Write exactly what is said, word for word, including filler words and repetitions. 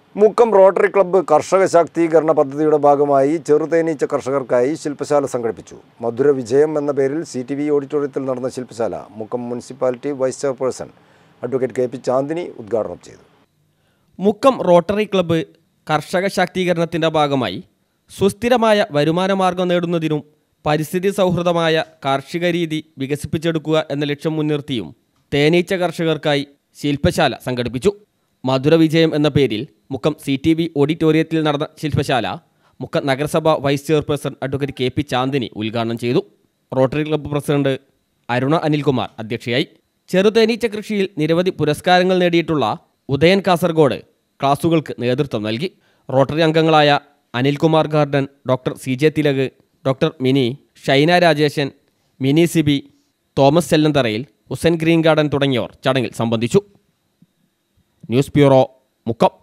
Mukkam rotary club കർഷക ശാക്തീകരണ പദ്ധതിയുടെ ഭാഗമായി ചെറുതേനീച്ച കർഷകർക്കായി ശില്പശാല സംഘടിപ്പിച്ചു. മധുര വിജയം എന്ന പേരിൽ സി ടി വി ഓഡിറ്റോറിയത്തിൽ നടന്ന ശില്പശാല Mukkam municipality vice chairperson advocate K P Chandini ഉദ്ഘാടനം ചെയ്തു. മുക്കം റോട്ടറി ക്ലബ്ബ് കർഷക ശാക്തീകരണത്തിൻ്റെ ഭാഗമായി സുസ്ഥിരമായ വരുമാനമാർഗം നേടുന്നതിനും പരിസ്ഥിതി സൗഹൃദമായ കാർഷിക രീതി വികസിപ്പിച്ചെടുക്കുക എന്ന ലക്ഷ്യം മുൻനിർത്തിയും തേനീച്ച കർഷകർക്കായി ശില്പശാല സംഘടിപ്പിച്ചു. മധുര വിജയം എന്ന പേരിൽ മുക്കം സി ടി വി ഓഡിറ്റോറിയത്തിൽ നടന്ന ശില്പശാല മുക്കം നഗരസഭ vice chairperson advocate K P Chandini ഉദ്ഘാടനം ചെയ്തു. Rotary club president Aruna Anilkumar അധ്യക്ഷയായി. ചെറുതേനീച്ച കൃഷിയിൽ നിരവധി പുരസ്കാരങ്ങൾ നേടിയിട്ടുള്ള ഉദയൻ കാസർഗോഡ് ക്ലാസുകൾക്ക് നേതൃത്വം നൽകി. റോട്ടറി അംഗങ്ങളായ Anilkumar garden, doctor C J Thilak, doctor Mini, Shaina Rajeshan, Mini Sibi, Thomas Chellantharayil, Hussain green garden തുടങ്ങിയവർ ചടങ്ങിൽ സംബന്ധിച്ചു. News bureau, Mukkam.